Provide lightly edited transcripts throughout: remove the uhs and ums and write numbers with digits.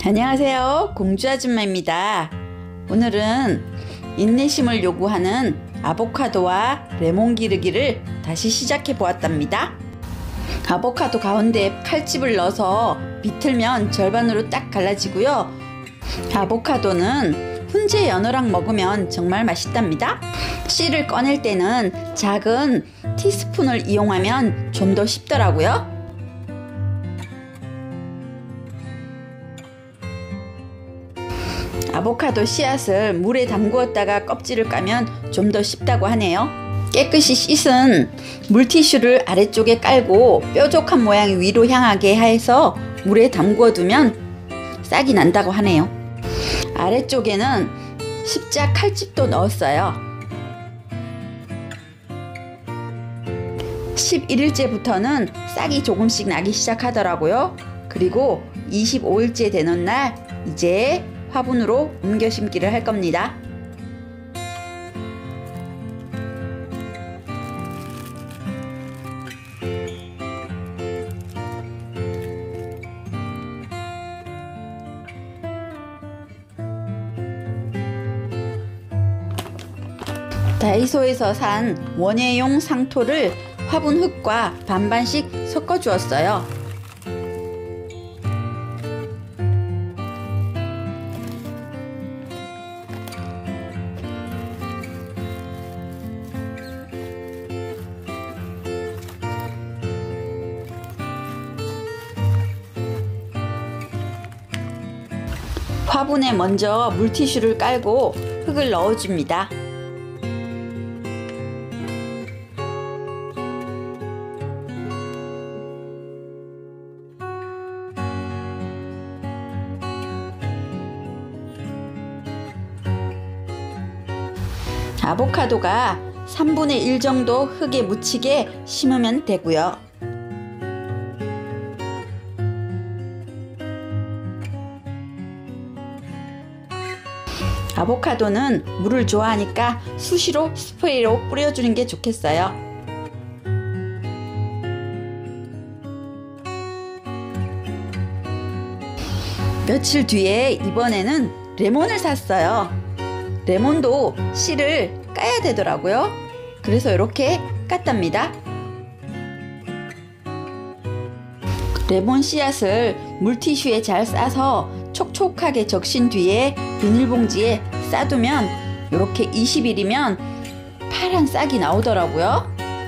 안녕하세요, 공주 아줌마입니다. 오늘은 인내심을 요구하는 아보카도와 레몬 기르기를 다시 시작해 보았답니다. 아보카도 가운데 칼집을 넣어서 비틀면 절반으로 딱 갈라지고요. 아보카도는 훈제 연어랑 먹으면 정말 맛있답니다. 씨를 꺼낼 때는 작은 티스푼을 이용하면 좀 더 쉽더라고요. 아보카도 씨앗을 물에 담그었다가 껍질을 까면 좀 더 쉽다고 하네요. 깨끗이 씻은 물티슈를 아래쪽에 깔고 뾰족한 모양이 위로 향하게 해서 물에 담궈 두면 싹이 난다고 하네요. 아래쪽에는 십자 칼집도 넣었어요. 11일째부터는 싹이 조금씩 나기 시작하더라고요. 그리고 25일째 되는 날 이제 화분으로 옮겨 심기를 할 겁니다. 다이소에서 산 원예용 상토를 화분 흙과 반반씩 섞어 주었어요. 화분에 먼저 물티슈를 깔고 흙을 넣어줍니다. 아보카도가 3분의 1 정도 흙에 묻히게 심으면 되고요. 아보카도는 물을 좋아하니까 수시로 스프레이로 뿌려주는 게 좋겠어요. 며칠 뒤에 이번에는 레몬을 샀어요. 레몬도 씨를 까야 되더라고요. 그래서 이렇게 깠답니다. 레몬 씨앗을 물티슈에 잘 싸서 촉촉하게 적신 뒤에 비닐봉지에 싸두면 이렇게 20일이면 파란 싹이 나오더라고요.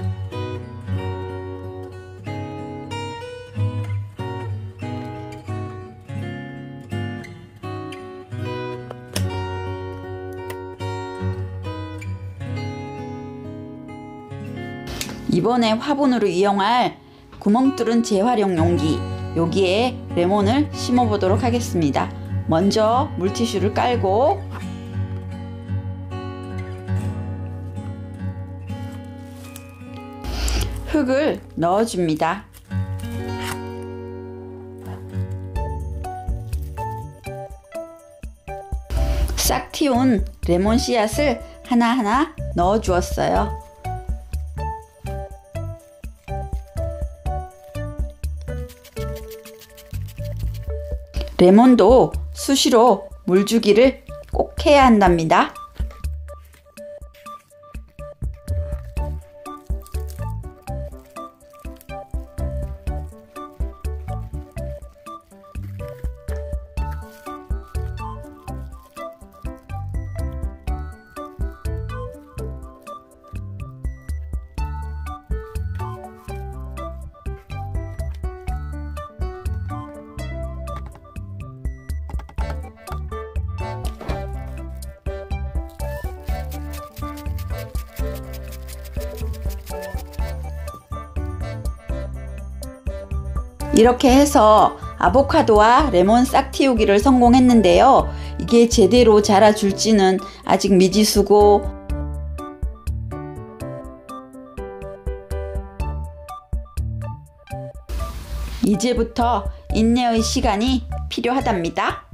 이번에 화분으로 이용할 구멍 뚫은 재활용 용기, 여기에 레몬을 심어 보도록 하겠습니다. 먼저 물티슈를 깔고 흙을 넣어줍니다. 싹 틔운 레몬 씨앗을 하나하나 넣어 주었어요. 레몬도 수시로 물주기를 꼭 해야 한답니다. 이렇게 해서 아보카도와 레몬 싹 틔우기를 성공했는데요. 이게 제대로 자라줄지는 아직 미지수고 이제부터 인내의 시간이 필요하답니다.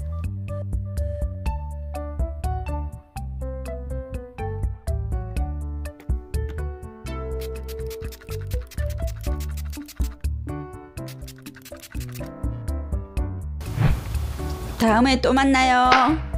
다음에 또 만나요.